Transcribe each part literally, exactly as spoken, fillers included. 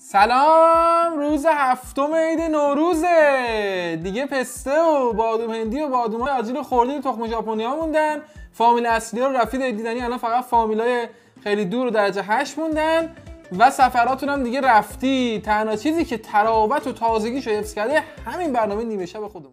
سلام، روز هفتم عید نوروزه دیگه. پسته و بادوم هندی و بادومای آجیل خوردی و تخم ژاپنی ها موندن. فامیل اصلی ها رو رفید دیدنی، الان فقط فامیلای خیلی دور و درجه هشت موندن و سفراتون هم دیگه رفتی. تنها چیزی که تراوت و تازگیشو حفظ کرده همین برنامه نیمه شب خودمون.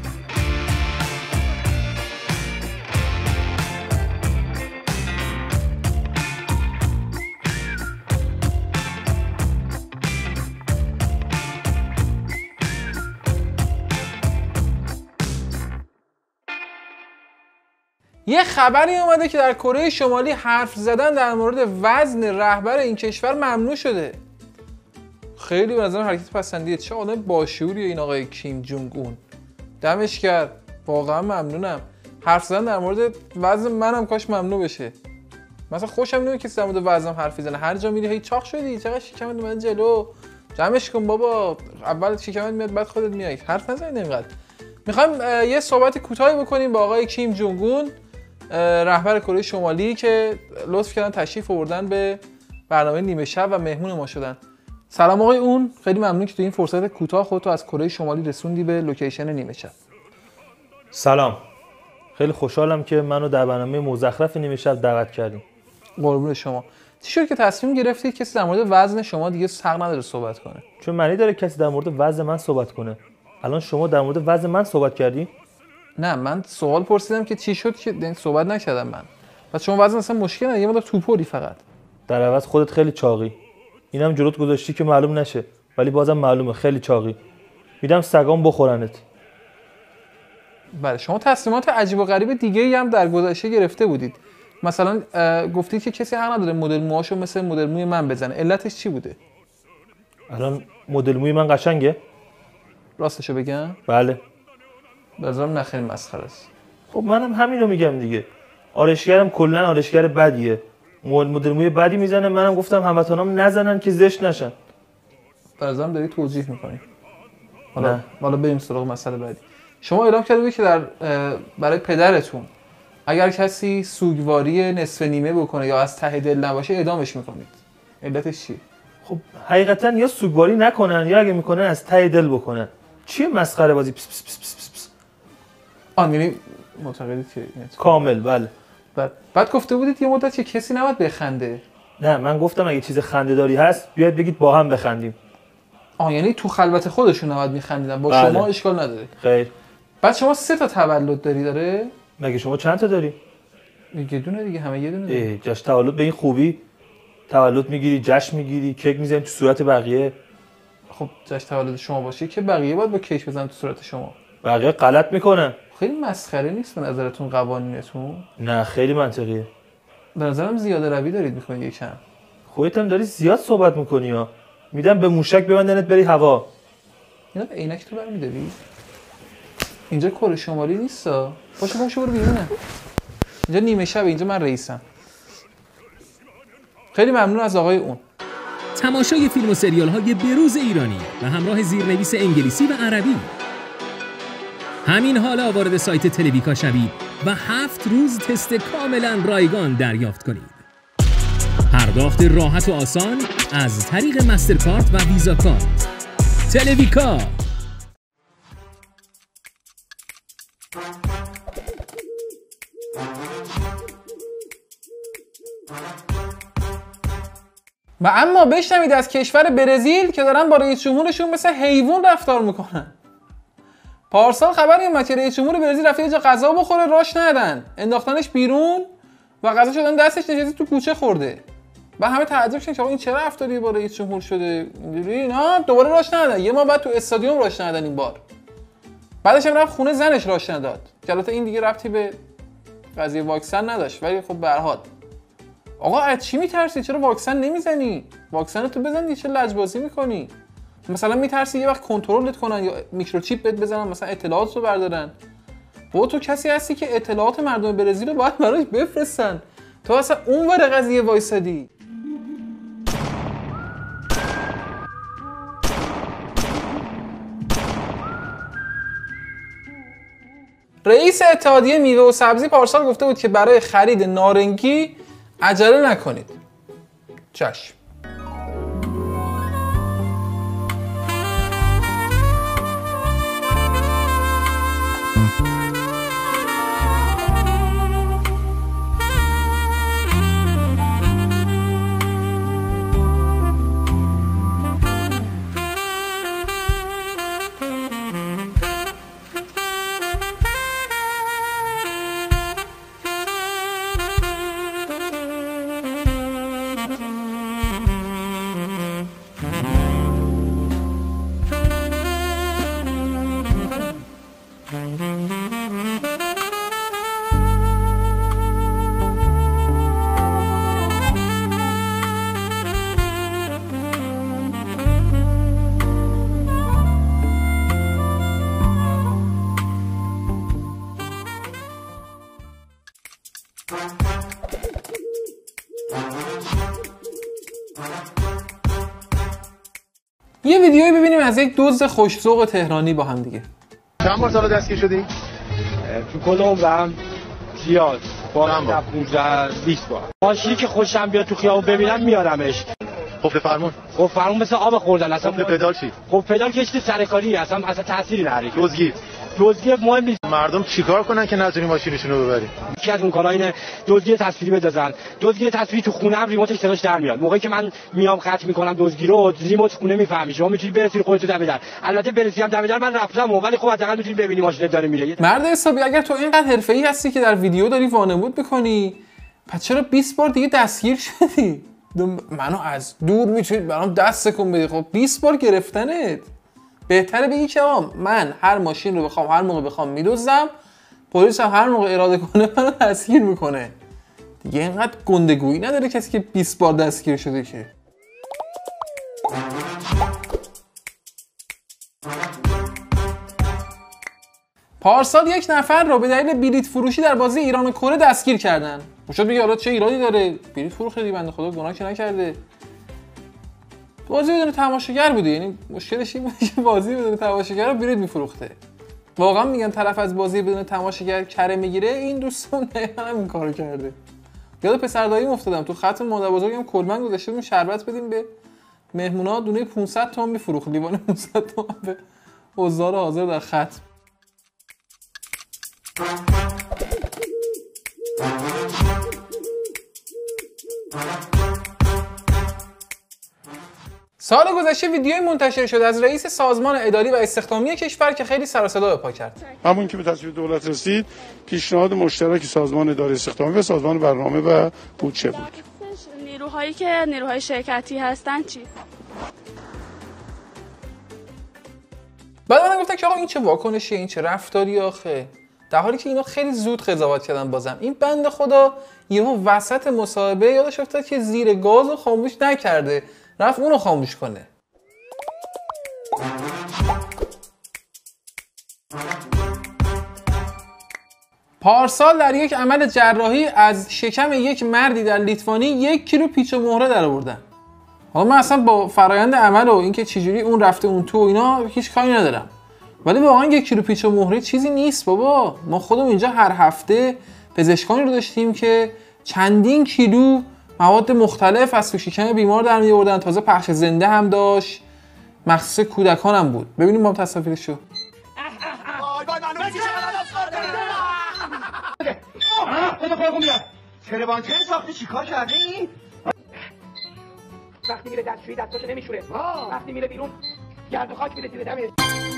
یه خبری اومده که در کره شمالی حرف زدن در مورد وزن رهبر این کشور ممنوع شده. خیلی به نظرم حرکت پسندیه. چه آدم باشعوریه این آقای کیم جونگ اون. دمش گرم. واقعا ممنونم. حرف زدن در مورد وزن منم کاش ممنوع بشه. مثلا خوشم نمیاد کسی در مورد وزنم حرف بزنه. هر جا میری هی چاق شدی، چقدر شکمت اومد جلو. جمعش کن بابا. اول شکمت میاد بعد خودت میای. حرف نزنید اینقدر. میخوایم یه صحبت کوتاهی بکنیم با آقای کیم جونگ اون، رهبر کره شمالی که لطف کردن تشریف آوردن به برنامه نیمه شب و مهمون ما شدن. سلام آقای اون، خیلی ممنون که تو این فرصت کوتاه خودتو از کره شمالی رسوندی به لوکیشن نیمه شب. سلام، خیلی خوشحالم که منو در برنامه مزخرف نیمه شب دعوت کردین. قربون شما. چی شد که تصمیم گرفتید کسی در مورد وزن شما دیگه حق نداره صحبت کنه؟ چون معنی داره کسی در مورد وزن من صحبت کنه. الان شما در مورد وزن من صحبت کردی؟ نه، من سوال پرسیدم که چی شد که صحبت نکردم من. پس شما وزن اصلا مشکل نه، یه مقدار توپوری فقط. در عوض خودت خیلی چاقی. اینم جلوت گذاشتی که معلوم نشه، ولی بازم معلومه خیلی چاقی. میدم سگام بخورنت. بله، شما تصمیمات عجیب و غریب دیگه‌ای هم در گذشته گرفته بودید. مثلا گفتید که کسی حق نداره مدل موهاشو مثل مدل موی من بزنه. علتش چی بوده؟ الان مدل موی من قشنگه؟ راستشو بگم؟ بله. بازم نخیلی مسخره است. خب منم همینو میگم دیگه. آرایشگرم کلا آرایشگر بدیه. مدل موی بدی میزنه، منم گفتم هموطنام نزنن که زشت نشن. بازم داری توضیح میکنی. حالا حالا بریم سراغ مسئله بعدی. شما اعلام کرده بودید که در برای پدرتون اگر کسی سوگواری نصف نیمه بکنه یا از ته دل نباشه اعدامش میکنید. علتش چیه؟ خب حقیقتا یا سوگواری نکنن یا اگه میکنن از ته دل بکنن. چیه مسخره بازی؟ پس پس پس پس پس. آن یعنی معتقدید که کامل بله. بعد بعد گفته بودید یه مدت که کسی نباید بخنده. نه، من گفتم اگه چیز خنده‌داری هست بیاید بگید با هم بخندیم. آه یعنی تو خلوت خودشون نباید میخندیدن، با بله. شما اشکال نداره. خیر. بعد شما سه تا تولد داری داره؟ مگه شما چند تا داری؟ یه دونه دیگه، همه یه دونه داره. جشن تولد به این خوبی؟ تولد میگیری، جشن میگیری، کیک میزنی تو صورت بقیه. خب جشن تولد شما باشه که بقیه باید با کیک بزنن تو صورت شما. بقیه غلط میکنن. خیلی مسخره نیست به نظرتون قوانینتون؟ نه خیلی منطقیه. به نظرم زیاده روی دارید میکنید یکم. خودت هم داری زیاد صحبت میکنی ها. میدم به موشک ببندنت بری هوا. اینا به عینک تو برمی‌داری؟ اینجا کره شمالی نیستا. باشه باشه برو بیرون. اینجا نیمه شب، اینجا من رئیسم. خیلی ممنون از آقای اون. تماشای فیلم و سریال های بروز ایرانی و همراه زیرنویس انگلیسی و عربی. همین حالا وارد سایت تلویکا شوید و هفت روز تست کاملا رایگان دریافت کنید. پرداخت راحت و آسان از طریق مسترکارت و ویزا کارت. تلویکا. و اما بشنوید از کشور برزیل که دارن با رئیس جمهورشون مثل حیوان رفتار میکنن. پارسال خبری اومد که رئیس جمهور برزیل رفت یه جا غذا بخوره، راش ندادن، انداختنش بیرون و غذا شدن دستش نشسته تو کوچه خورده. و همه تعجب شدن که آقا این چه رفتاری با رئیس جمهور شده؟ اینجوری نه، دوباره راش ندادن. یه ما بعد تو استادیوم راش ندادن این بار. بعدش هم رفت خونه زنش راش نداد. البته این دیگه ربطی به قضیه واکسن نداشت، ولی خب به هر حال آقا از چی میترسی؟ چرا واکسن نمیزنی؟ واکسن تو بزن، چه لجبازی میکنی؟ مثلا میترسی یه وقت کنترلت کنن یا میکروچیپ بهت بزنن، مثلا اطلاعات رو بردارن. با تو کسی هستی که اطلاعات مردم برزیل رو باید براش بفرستن. تو اصلا اون ور قضیه وایسادی. رئیس اتحادیه میوه و سبزی پارسال گفته بود که برای خرید نارنگی عجله نکنید. چشم. یه ویدیویی ببینیم از یک دزد خوش‌ذوق تهرانی با هم دیگه. چند بار سال دستگیر شدی؟ تو کل عمرم زیاد بارم پونزده بیست بار. ماشینی که خوشم بیاد تو خیابون ببینم میارمش. قفل فرمون؟ قفل فرمون مثل آب خوردن اصلا. قفل پدال چی؟ قفل پدال که چیز سرکاری اصلا اصلا تأثیری نداره. دزدگیر. دزدی مهم نیست. مردم چیکار کنن که نتونی ماشینشون رو ببری؟ یکی از اون کارا اینه دزدی تصویری بدزدن. دزدی تصویری تو خونه هم ریموتش صداش در میاد. موقعی که من میام خط میکنم دزدی رو ریموت خونه میفهمی. شما میتونی برسی خودت دم در. البته برسی هم دم در من رفتم ولی خب حداقل میتونی ببینی ماشین داره میره. مرد حسابی اگر تو اینقدر حرفه‌ای هستی که در ویدیو داری وانمود میکنی، پس چرا بیست بار دیگه دستگیر شدی؟ منو از دور میتونید برام دست کن بدی. خب بیست بار گرفتنت. بهتره بگی که آقا من هر ماشین رو بخوام هر موقع بخوام میدزدم، پلیس هم هر موقع اراده کنه منو دستگیر میکنه. دیگه اینقدر گندگویی نداره کسی که بیست بار دستگیر شده که. پارسال یک نفر رو به دلیل بلیط فروشی در بازی ایران و کره دستگیر کردن. شاید بگی حالا چه ایرادی داره؟ بلیط فروختی بنده خدا گناه که نکرده. بازی بدون تماشاگر بوده، یعنی مشکلش این بود که بازی بدون تماشاگر رو بلیط میفروخته. واقعا میگن طرف از بازی بدون تماشاگر کره میگیره، این دوستم دقیقاً همین کارو کرده. یاد پسر داییم افتادم، تو خط مادر بزرگم کلمن گذاشته بودیم شربت بدیم به مهمونا، دونه پانصد تومن میفروخت، لیوان پانصد تومن به حضار حاضر در خط. سال گذشته ویدیوی منتشر شد از رئیس سازمان اداری و استخدامی کشور که خیلی سر و صدا به پا کرد. همون که به تصویب دولت رسید، پیشنهاد مشترک سازمان اداری استخدامی و سازمان برنامه و بودجه بود. نیروهایی که نیروهای شرکتی هستن چی؟ بعد من گفتم که آقا این چه واکنشیه، این چه رفتاری آخه، در حالی که اینا خیلی زود قضاوت کردن. بازم این بنده خدا یهو وسط مصاحبه یادش افتاد که زیر گازو خاموش نکرده، رفت اونو خاموش کنه. پارسال در یک عمل جراحی از شکم یک مردی در لیتوانی یک کیلو پیچ و مهره در آوردن. حالا من اصلا با فرایند عمل و اینکه چجوری اون رفته اون تو اینا هیچ کاری ندارم، ولی واقعا یک کیلو پیچ و مهره چیزی نیست بابا. ما خودمون اینجا هر هفته پزشکانی رو داشتیم که چندین کیلو مواد مختلف از تو شکم بیمار در می آوردن، تازه پخش زنده هم داشت، مخصوص کودکان هم بود. ببینیم ما هم تصاویرشو. کربانچه ساخته چیکار کرده این؟ وقتی میره دستشویی دستاشو نمیشوره، وقتی میره بیرون گرد و خاک میره زیر دمش.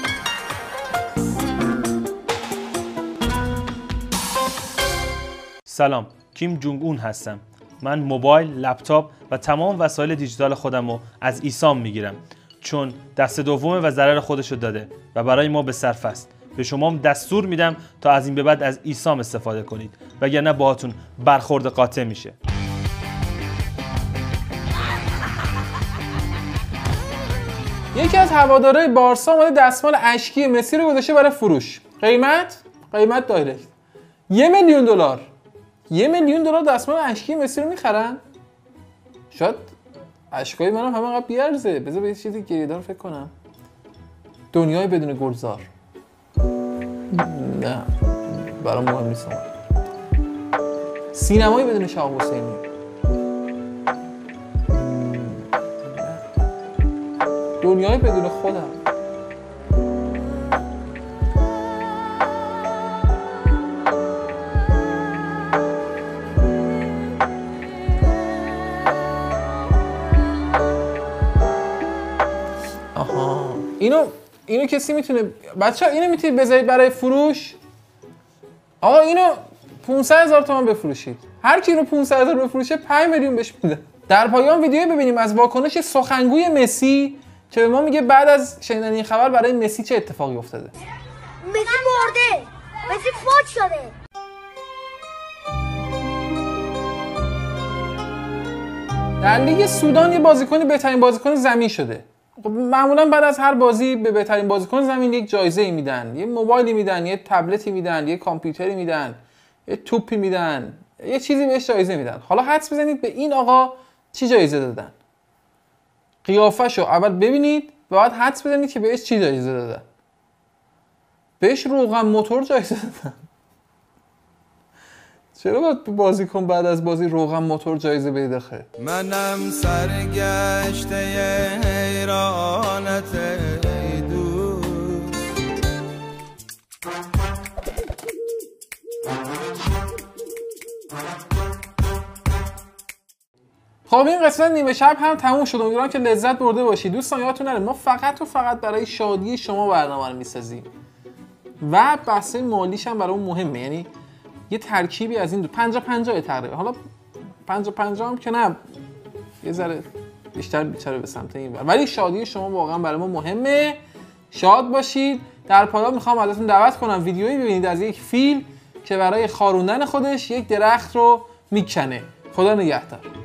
سلام، کیم جونگ اون هستم. من موبایل، لپتاپ و تمام وسایل دیجیتال خودم رو از ایسام میگیرم، چون دست دومه و ضرر خودشو داده و برای ما به صرف است. به شما دستور میدم تا از این به بعد از ایسام استفاده کنید، وگرنه باهاتون برخورد قاطع میشه. یکی از هوادارهای بارسا اومده دستمال اشکی مسی رو گذاشته برای فروش. قیمت؟ قیمت دایرکت. یه میلیون دلار. یه میلیون دلار دستمال اشکی مسی رو میخرن؟ شاید اشکای منم همه قبل بیارزه. بذار به یه چیزی گریه‌دار فکر کنم. دنیای بدون گلزار. نه برام مهم نیست. سینمایی بدون شاه حسینی. دنیای بدون خودم. آها اینو اینو کسی میتونه بچه‌ها اینو میتونید بذارید برای فروش؟ آقا اینو پانصد هزار تومان بفروشید. هر کی اینو پانصد هزار بفروشه پنج میلیون بهش میده. در پایان ویدیو ببینیم از واکنش سخنگوی مسی که به ما میگه بعد از شنیدن این خبر برای مسی چه اتفاقی افتاده. مسی مرده. مسی فوت شده. در لیگ سودان یه بازیکنی بهترین بازیکن زمین شده. خب معمولا بعد از هر بازی به بهترین بازیکن زمین یک جایزه میدن، یه موبایلی میدن، یه تبلتی میدن، یه کامپیوتری میدن، یه توپی میدن، یه چیزی بهش جایزه میدن. حالا حدس بزنید به این آقا چی جایزه دادن. قیافه‌شو اول ببینید، و باید حدس بزنید که بهش چی جایزه دادن. بهش روغن موتور جایزه دادن. چرا باید بازیکن بعد از بازی روغن موتور جایزه بده خیر؟ منم سرگشته حیرانت ای دوست. خب این قسمت نیمه شب هم تموم شد. امیدوارم که لذت برده باشید. دوستان یادتون نره ما فقط و فقط برای شادی شما برنامه رو میسازیم و بحث مالیش هم برامون مهمه. یعنی یه ترکیبی از این دو پنجاه پنجاه تقریبا. حالا پنجاه پنجاه هم که نه، یه ذره بیشتر بیچاره به سمت این بر. ولی شادی شما واقعا برای ما مهمه. شاد باشید. در پایان میخوام ازتون دعوت کنم ویدیویی ببینید از یک فیل که برای خاروندن خودش یک درخت رو میکنه. خدا نگهدار.